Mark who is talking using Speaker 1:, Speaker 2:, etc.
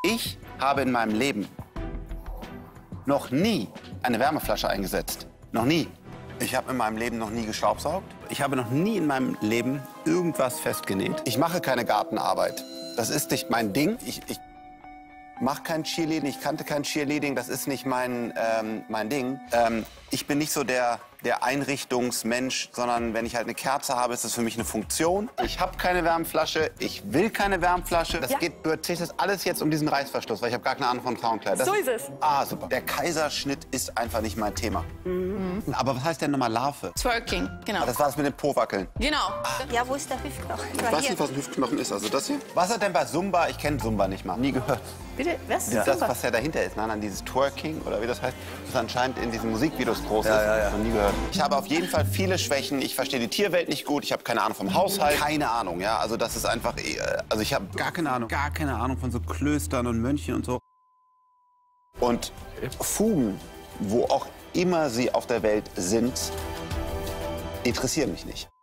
Speaker 1: Ich habe in meinem Leben noch nie eine Wärmeflasche eingesetzt. Noch nie. Ich habe in meinem Leben noch nie gestaubsaugt. Ich habe noch nie in meinem Leben irgendwas festgenäht. Ich mache keine Gartenarbeit. Das ist nicht mein Ding. Ich mache kein Cheerleading. Ich kannte kein Cheerleading. Das ist nicht mein Ding. Ich bin nicht so der Einrichtungsmensch, sondern wenn ich halt eine Kerze habe, ist das für mich eine Funktion. Ich habe keine Wärmflasche, ich will keine Wärmflasche. Das geht, du erzählst das alles jetzt um diesen Reißverschluss, weil ich habe gar keine Ahnung von Frauenkleidern.
Speaker 2: So ist es.
Speaker 1: Ah, super. Der Kaiserschnitt ist einfach nicht mein Thema. Aber was heißt denn nochmal Larve?
Speaker 2: Twerking, genau.
Speaker 1: Das war das mit dem Po-Wackeln.
Speaker 2: Genau.
Speaker 3: Ja, wo ist der Hüftknochen?
Speaker 1: Ich weiß nicht, was ein Hüftknochen ist, also das hier. Was hat denn bei Zumba? Ich kenne Zumba nicht mal. Nie gehört.
Speaker 2: Bitte, was?
Speaker 1: Ja. Das, was ja dahinter ist, nein, dieses Twerking oder wie das heißt, das anscheinend in diesen Musikvideos groß ist. Noch nie gehört. Ich habe auf jeden Fall viele Schwächen. Ich verstehe die Tierwelt nicht gut. Ich habe keine Ahnung vom Haushalt. Keine Ahnung, ja. Also das ist einfach, also ich habe gar keine Ahnung von so Klöstern und Mönchen und so. Und Fugen, wo auch immer sie auf der Welt sind, interessieren mich nicht.